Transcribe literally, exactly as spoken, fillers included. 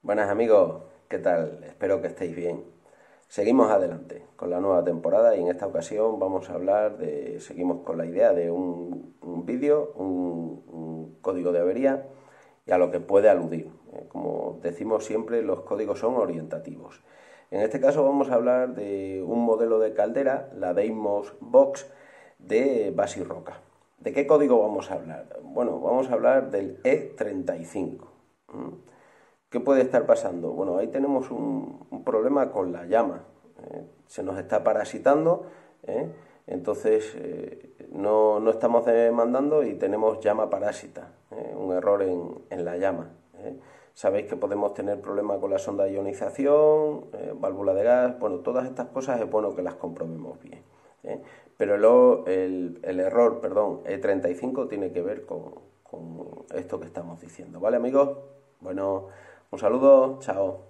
Buenas amigos, ¿qué tal? Espero que estéis bien. Seguimos adelante con la nueva temporada y en esta ocasión vamos a hablar de, seguimos con la idea de un, un vídeo, un, un código de avería y a lo que puede aludir. Como decimos siempre, los códigos son orientativos. En este caso vamos a hablar de un modelo de caldera, la Deimos Box de Basirroca. ¿De qué código vamos a hablar? Bueno, vamos a hablar del E treinta y cinco. ¿Qué puede estar pasando? Bueno, ahí tenemos un, un problema con la llama. ¿eh? Se nos está parasitando, ¿eh? entonces eh, no, no estamos demandando y tenemos llama parásita, ¿eh? un error en, en la llama. ¿eh? Sabéis que podemos tener problemas con la sonda de ionización, eh, válvula de gas, bueno, todas estas cosas es bueno que las comprobemos bien. ¿eh? Pero lo, el, el error, perdón, E treinta y cinco tiene que ver con, con esto que estamos diciendo. ¿Vale, amigos? Bueno, un saludo, chao.